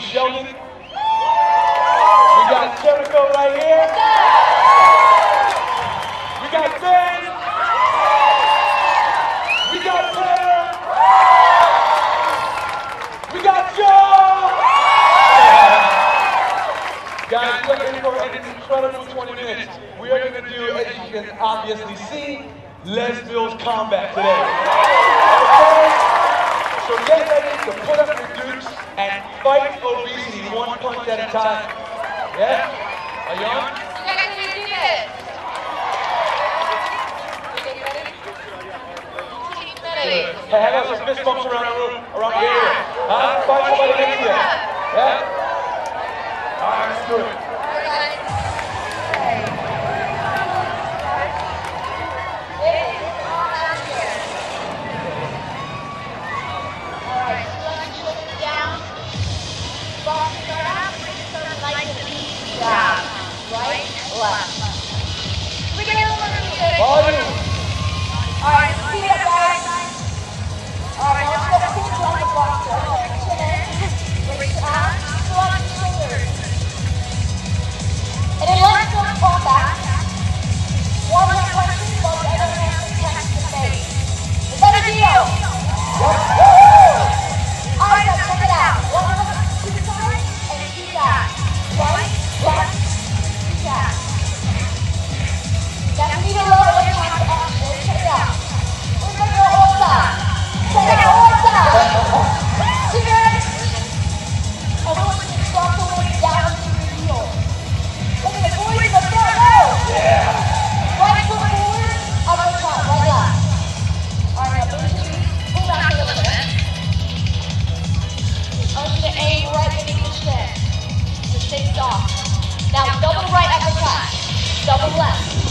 Sheldon. We got Jericho right here. We got Ben. We got Claire. We got Joe. Guys, we're in for an incredible 20 minutes. We are going to do, as you can obviously see, Les Mills combat today. Okay? So get ready to put up your glutes and fight obesity one punch at a time. Yeah? Are you on? You guys need to do this. Keep ready. Hey, how about some fist bumps around the room, around the area? Huh? Find somebody next to you. Yeah? All right, let's do it. Down, right, left. We get a little bit. Volume. Alright, feet up, guys. Alright, now let's go pull on the block. Chin in, reach out, pull on your shoulders. And then let's go fall back. One hand punches, while the other hand protects the face. Is that a deal? Alright, now check it out. One of them to the side and two back. Right, left, back. That's me to lower the top to action. Check it out. We're going to go all side. Check it out, all side. See that? I want you to drop the weight down to your heel. Look at the boys in the front row. Yeah. Right foot forward, upper top, right left. All right, now pull back a little bit. I want you to aim right beneath the chin. Stay soft. Now double right uppercut. Double left.